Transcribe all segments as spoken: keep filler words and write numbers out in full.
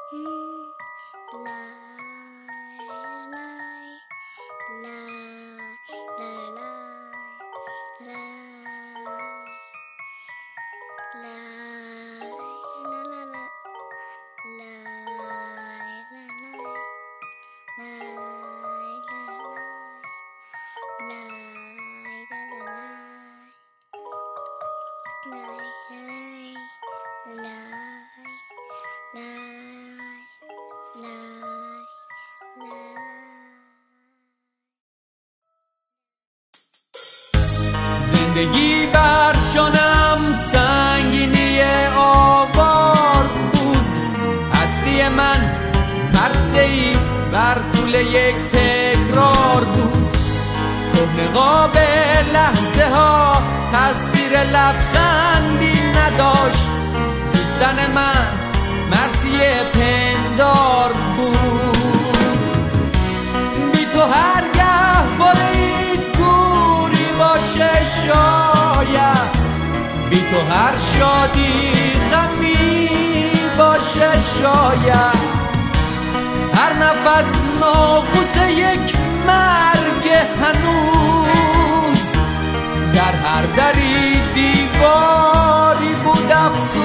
زندگی بر شانم سنگینی آوار بود، هستی من پرسه‌ای بر طول یک تکرار بود. کهنه قاب لحظه ها تصویر لبخندی نداشت، زیستن من مرسی پندار بود. بی تو هر گهواره گوری باشه شاید، بی تو هر شادی غمی باشه شاید، هر نفس ناقوس یک مرگ هنوز، در هر دری دیواری بود افسوس.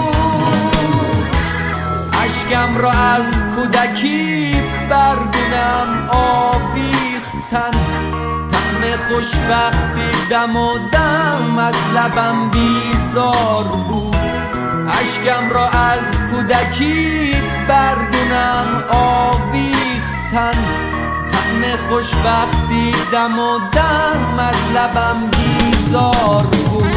اشکم را از کودکی برگونم آویختن، طعم خوشبختی دم و دم از لبم بیزار بود. اشکم را از کودکی برگونم آویختن، طعم خوشبختی دم و دم از لبم بیزار بود.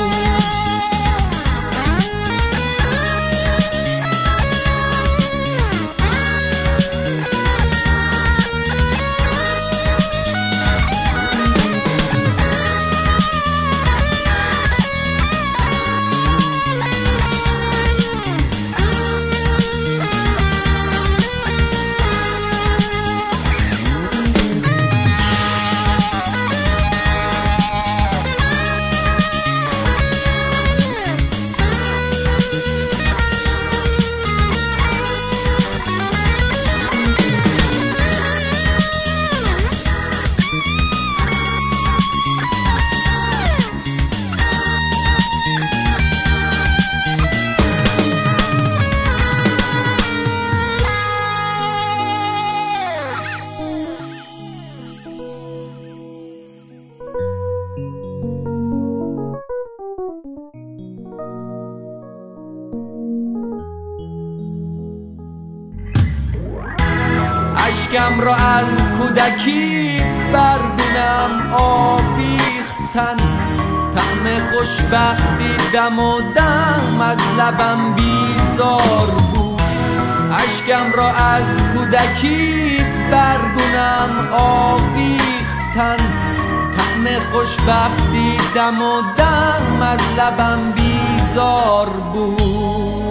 اشکم را از کودکی برگونم آویختن، طعم خوشبختی دم و دم از لبم بیزار بود. اشکم را از کودکی برگونم آویختن، طعم خوشبختی دم و دم از لبم بیزار بود.